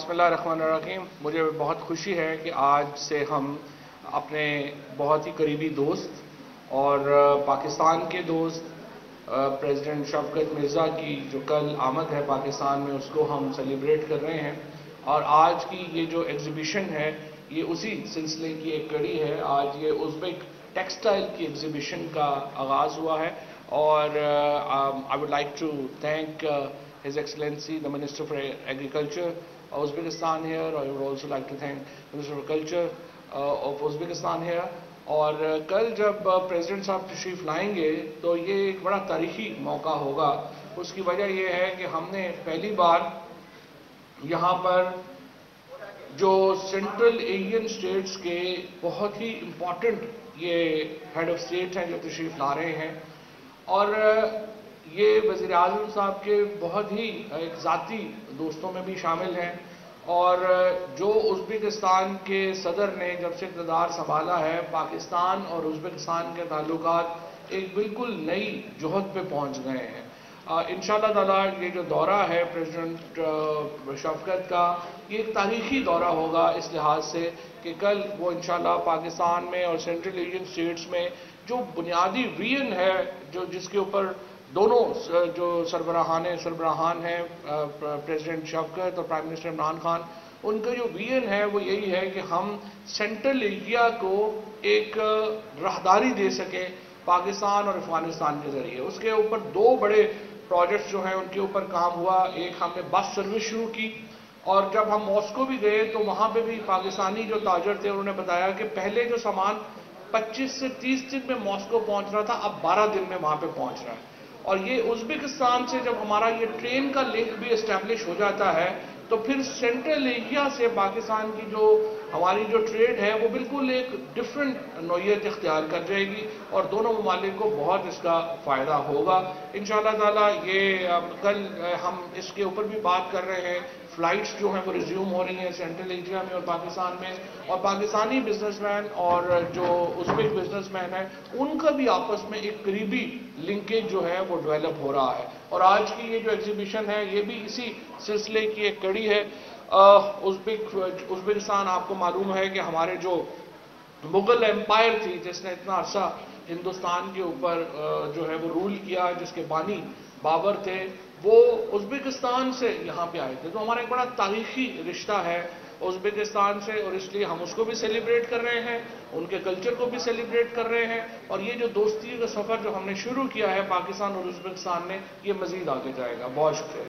بسم اللہ الرحمن الرحیم. مجھے بہت خوشی ہے کہ آج سے ہم اپنے بہت ہی قریبی دوست اور پاکستان کے دوست پریزیڈنٹ شفقت مرزا کی جو کل آمد ہے پاکستان میں، اس کو ہم سیلیبریٹ کر رہے ہیں. اور آج کی یہ جو ایگزیبیشن ہے یہ اسی سلسلے کی ایک کڑی ہے. آج یہ ازبک ٹیکسٹائل کی ایگزیبیشن کا آغاز ہوا ہے اور I would like to thank His Excellency, the Minister for Agriculture of Uzbekistan here. I would also like to thank the Minister for Culture of Uzbekistan here. اور کل جب پریزیڈنٹ صاحب تشریف لائیں گے تو یہ ایک بڑا تاریخی موقع ہوگا. اس کی وجہ یہ ہے کہ ہم نے پہلی بار یہاں پر جو سینٹرل ایشین اسٹیٹس کے بہت ہی امپورٹنٹ یہ ہیڈ آف اسٹیٹ ہیں جو تشریف لا رہے ہیں، اور یہ وزیر اعظم صاحب کے بہت ہی ایک ذاتی دوستوں میں بھی شامل ہیں. اور جو ازبکستان کے صدر نے جب سے اقتدار سنبھالا ہے، پاکستان اور ازبکستان کے تعلقات ایک بالکل نئی جوہد پہ پہنچ گئے ہیں. انشاءاللہ تعالی یہ جو دورہ ہے پریزیڈنٹ شفقت کا، یہ ایک تاریخی دورہ ہوگا اس لحاظ سے کہ کل وہ انشاءاللہ پاکستان میں اور سینٹرل ایشین اسٹیٹس میں جو بنیادی ویژن ہے جس کے اوپر دونوں جو سربراہان ہیں پریزیڈنٹ شفقت اور پرائم منسٹر عمران خان، ان کا جو ویژن ہے وہ یہی ہے کہ ہم سینٹرل ایشیا کو ایک راہداری دے سکیں پاکستان اور افغانستان کے ذریعے. اس کے اوپر دو بڑے پروجیکٹس جو ہیں ان کے اوپر کام ہوا. ایک ہم نے بس سروس شروع کی، اور جب ہم ماسکو بھی گئے تو وہاں پہ بھی پاکستانی جو تاجر تھے انہوں نے بتایا کہ پہلے جو سامان 25 سے 30 دن میں ماسکو پہنچ رہا تھا، اب 12 دن میں وہاں پہ پہنچ رہا ہے. اور یہ ازبکستان سے جب ہمارا یہ ٹرین کا لنک بھی اسٹیبلش ہو جاتا ہے تو پھر سینٹرل ایشیا سے پاکستان کی جو ہماری جو ٹریڈ ہے وہ بالکل ایک ڈیفرنٹ نوعیت اختیار کر جائے گی اور دونوں ممالک کو بہت اس کا فائدہ ہوگا. انشاءاللہ تعالی یہ کل ہم اس کے اوپر بھی بات کر رہے ہیں. فلائٹس جو ہیں وہ ریزیوم ہو رہی ہیں سینٹرل ایشیا میں اور پاکستان میں، اور پاکستانی بزنس مین اور جو ازبک بزنس مین ہیں ان کا بھی آپس میں ایک قریبی لنکیج جو ہے وہ ڈیولپ ہو رہا ہے. اور آج کی یہ جو ایگزیبیشن ہے یہ بھی اسی سلسلے کی ایک کڑی ہے. ازبکستان آپ کو معلوم ہے کہ ہمارے جو مغل امپائر تھی جس نے اتنا عرصہ ہندوستان کے اوپر جو ہے وہ رول کیا، جس کے بانی بابر تھے، وہ ازبکستان سے یہاں پہ آئے تھے. تو ہمارا ایک بڑا تاریخی رشتہ ہے ازبکستان سے، اور اس لیے ہم اس کو بھی سیلیبریٹ کر رہے ہیں، ان کے کلچر کو بھی سیلیبریٹ کر رہے ہیں. اور یہ جو دوستی کا سفر جو ہم نے شروع کیا ہے پاکستان اور ازبکستان نے، یہ مزید آگے جائے گا. بہت شکریہ.